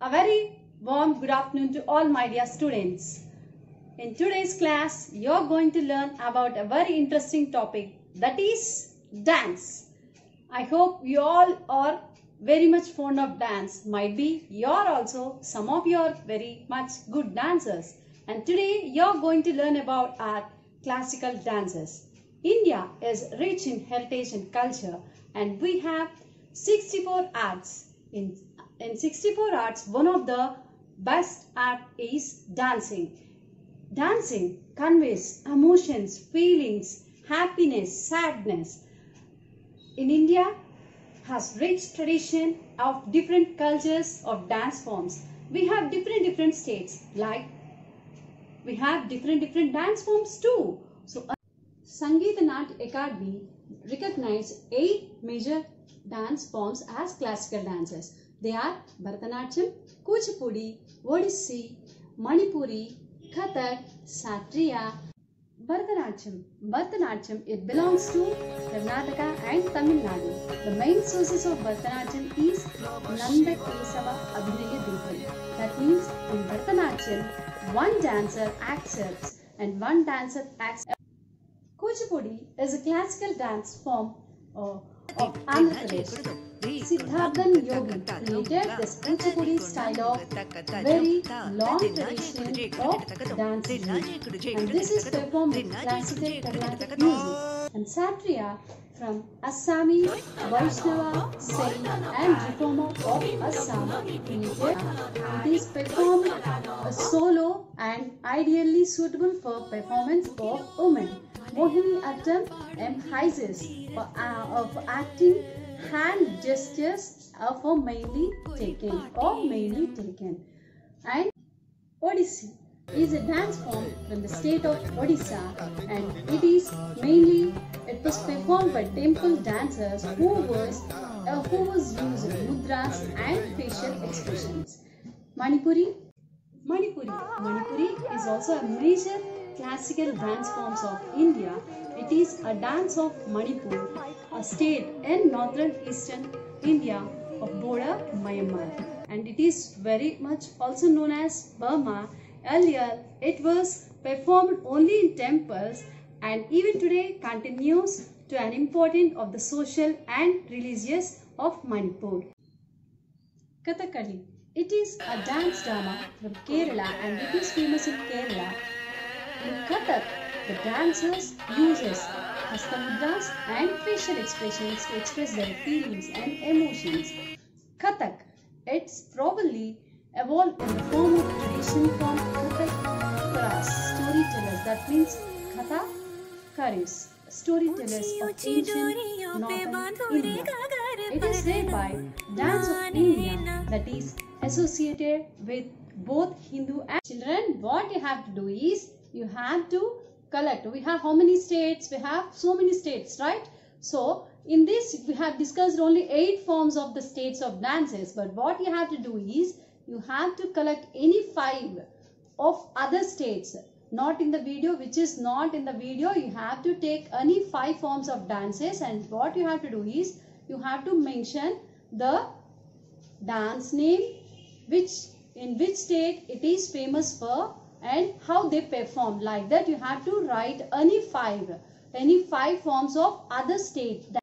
A very warm good afternoon to all my dear students. In today's class, you are going to learn about a very interesting topic, that is dance. I hope you all are very much fond of dance. Might be you are also, some of you are very much good dancers. And today you are going to learn about our classical dances. India is rich in heritage and culture, and we have 64 arts. In 64 arts, one of the best art is dancing. Dancing conveys emotions, feelings, happiness, sadness. In India has rich tradition of different cultures of dance forms. We have different states, like we have different dance forms too. So Sangeet Natya Academy recognized 8 major dance forms as classical dances. They are Bharatanatyam, Kuchipudi, Odissi, Manipuri, Kathak, Satriya. Bharatanatyam, it belongs to Karnataka and Tamil Nadu. The main sources of Bharatanatyam is Nanda Kesava Abhinaya Deepam. That means in Bharatanatyam, one dancer accepts and one dancer acts. Kuchipudi is a classical dance form of Andhra Pradesh. Siddharthan Yogi created this Kuchipudi style of very long tradition of dancing, and this is performed with classical Carnatic music. And Satriya from Assami, Vaishnava, Saint and Reformer of Assam created. It is performed solo and ideally suitable for performance of women. Mohiniyattam emphasizes of acting hand gestures for mainly taken. And Odissi is a dance form from the state of Odisha, and it was performed by temple dancers who was using mudras and facial expressions. Manipuri is also a major classical dance forms of India. It is a dance of Manipur, a state in northern eastern India of border Myanmar, and it is very much also known as Burma. Earlier, it was performed only in temples, and even today continues to an important of the social and religious of Manipur. Kathakali. It is a dance drama from Kerala, and it is famous in Kerala. In Kathak, the dancers uses hastamudras and facial expressions to express their feelings and emotions. Kathak, it's probably evolved in the form of tradition from Kathakaras, storytellers. That means Kathakaris, storytellers of ancient northern India. It is led by Dance of India, that is associated with both Hindu and children. What you have to do is you have to collect. We have how many states? We have so many states, right? So in this we have discussed only 8 forms of the states of dances, but what you have to do is you have to collect any 5 of other states, not in the video, which is not in the video. You have to take any 5 forms of dances, and what you have to do is you have to mention the dance name, in which state it is famous for, and how they perform. Like that you have to write any 5 forms of other state